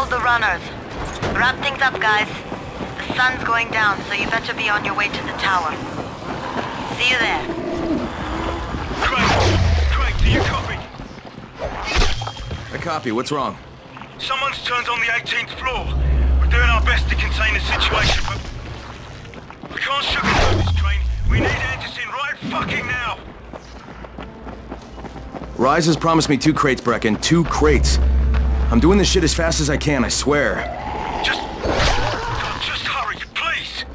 Hold the runners. Wrap things up, guys. The sun's going down, so you better be on your way to the tower. See you there. Craig, do you copy? I copy. What's wrong? Someone's turned on the 18th floor. We're doing our best to contain the situation, but we can't sugarcoat this train. We need Anderson right fucking now. Rise has promised me 2 crates, Brecken. 2 crates. I'm doing this shit as fast as I can, I swear. Just hurry, please.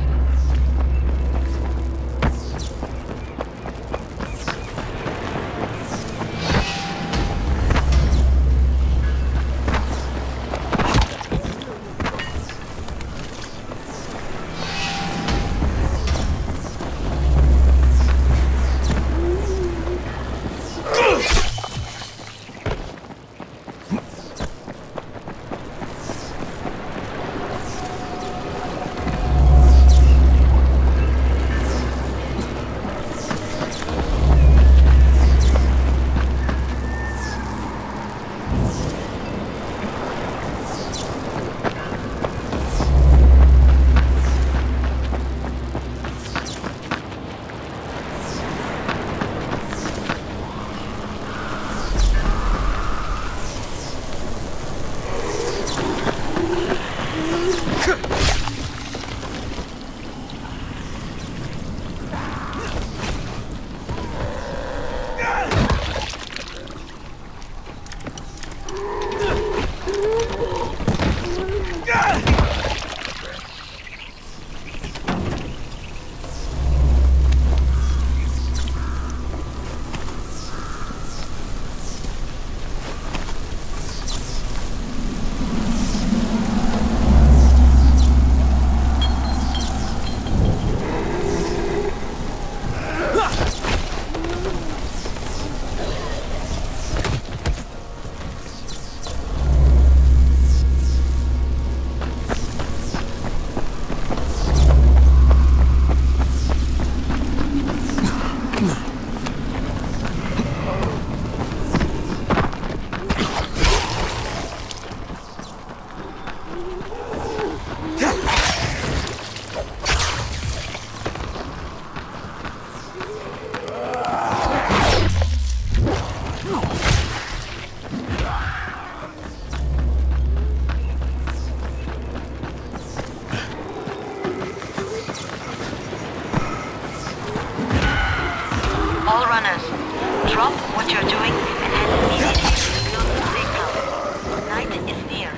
Drop what you're doing and head immediately to the closest safe house. Night is near.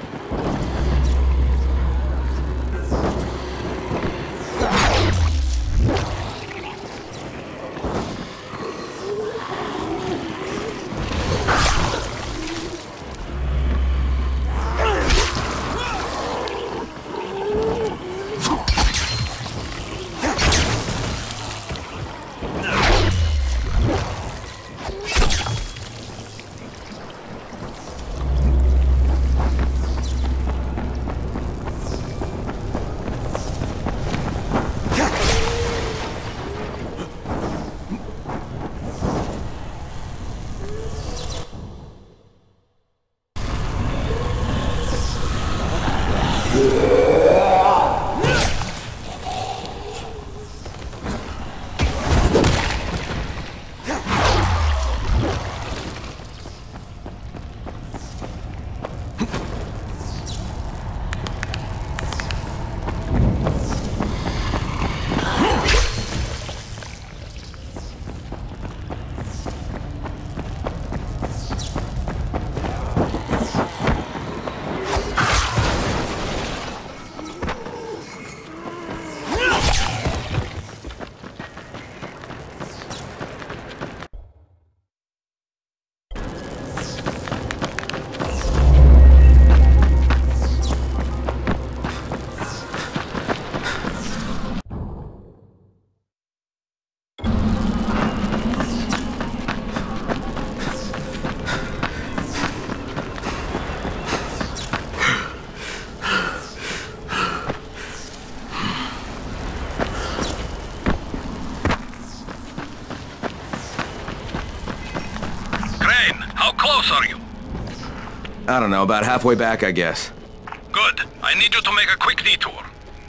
I don't know, about halfway back, I guess. Good. I need you to make a quick detour.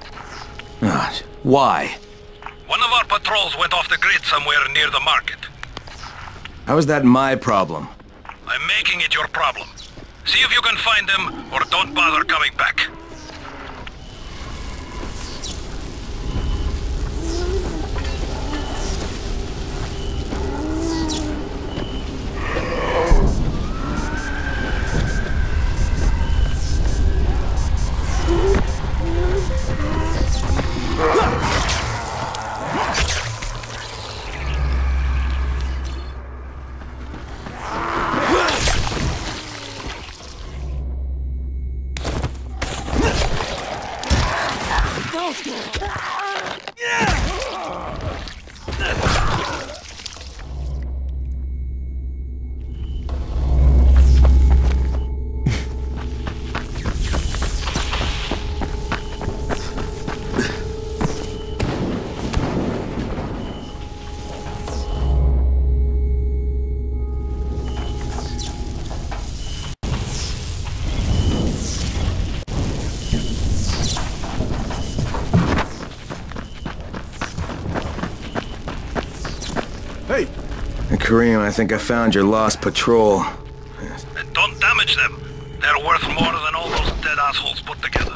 Why? One of our patrols went off the grid somewhere near the market. How is that my problem? I'm making it your problem. See if you can find them, or don't bother coming back. Hey! Kareem, I think I found your lost patrol. And don't damage them. They're worth more than all those dead assholes put together.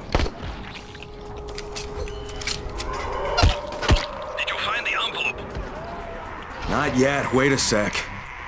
Did you find the envelope? Not yet. Wait a sec.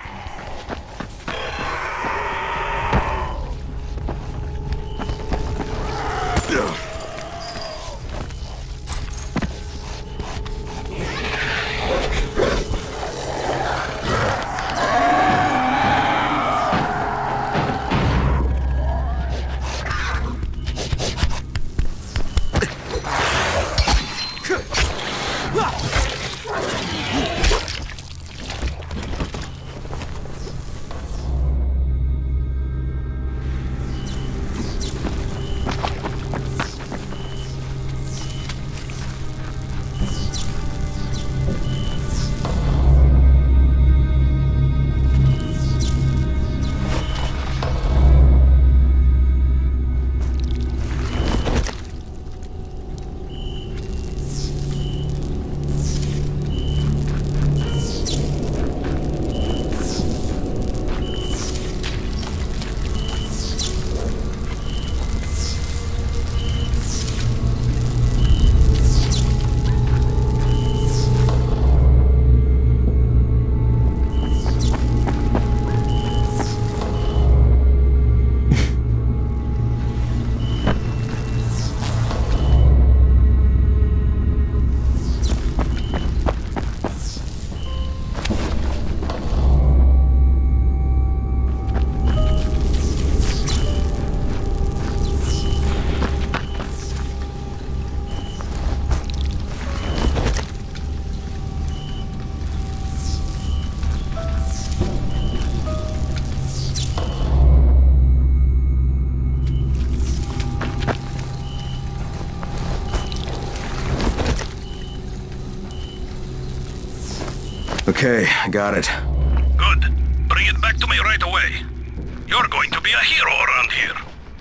Okay, I got it. Good. Bring it back to me right away. You're going to be a hero around here.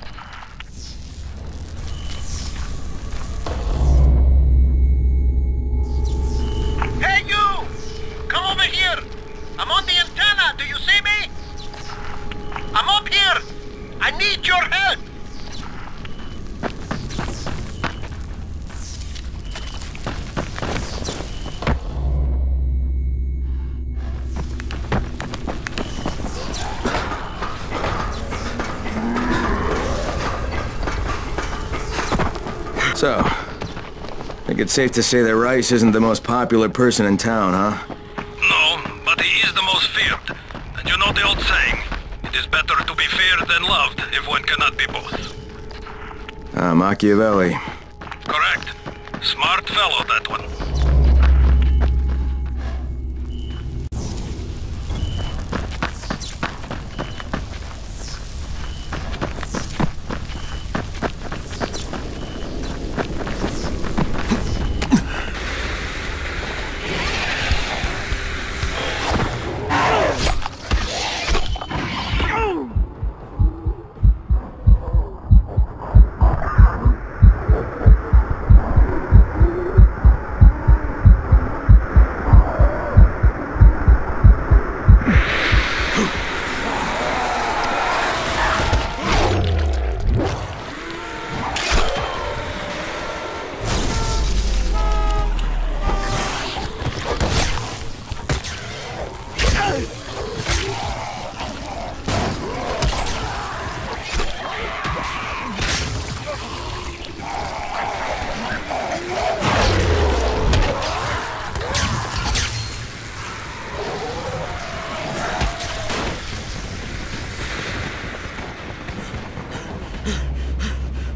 Hey, you! Come over here! I'm on the antenna, do you see me? I'm up here! I need your help! So, I think it's safe to say that Rice isn't the most popular person in town, huh? No, but he is the most feared. And you know the old saying, it is better to be feared than loved if one cannot be both. Machiavelli. Correct. Smart fellow, that one.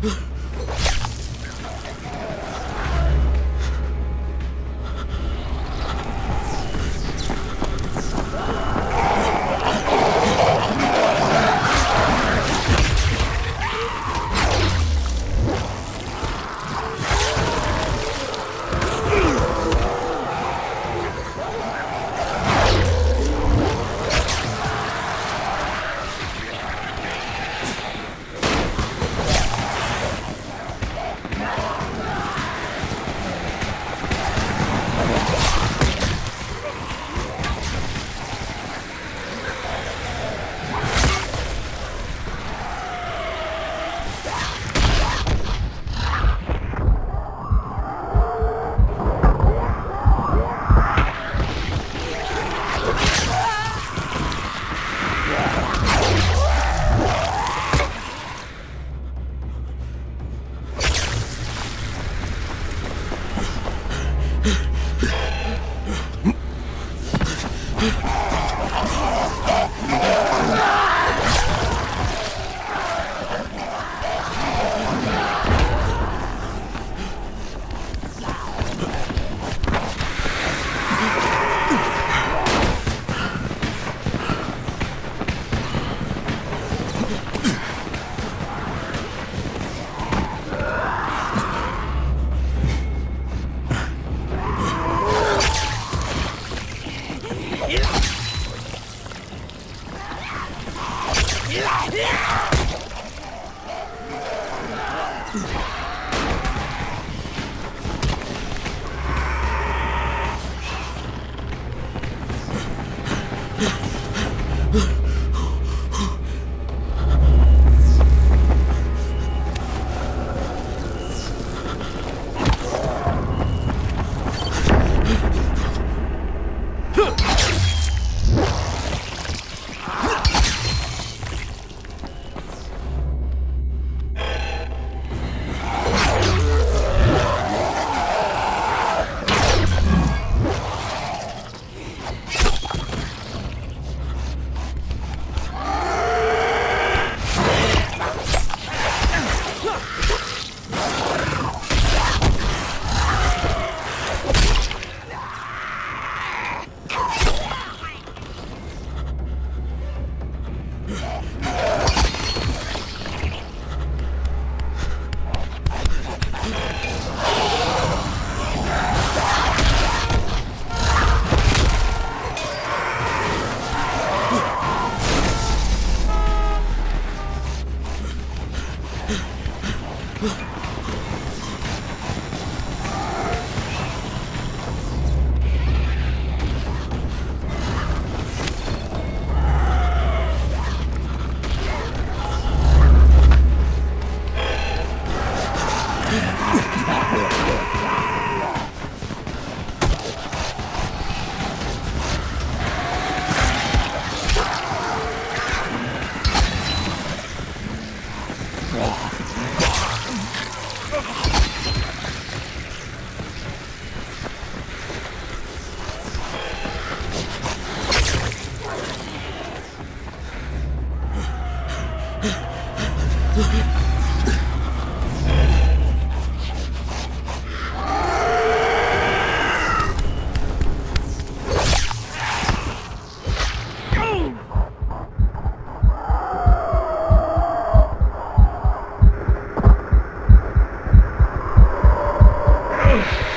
Ugh.